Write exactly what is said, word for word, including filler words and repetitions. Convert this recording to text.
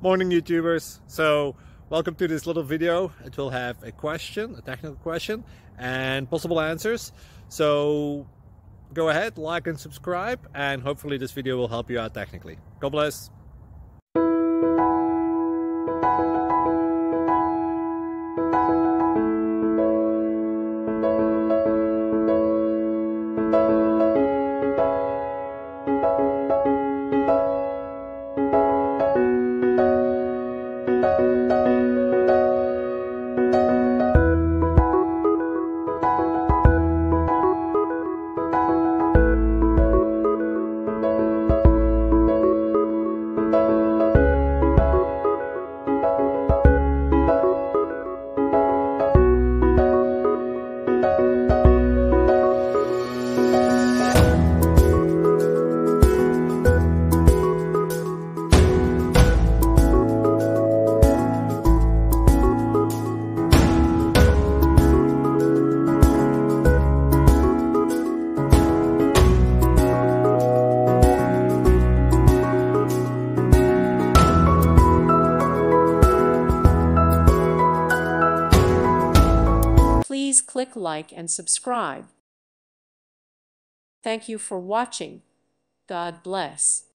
Morning YouTubers. So welcome to this little video. It will have a question, a technical question, and possible answers. So go ahead, like and subscribe, and hopefully this video will help you out technically. God bless. Please click like and subscribe. Thank you for watching. God bless.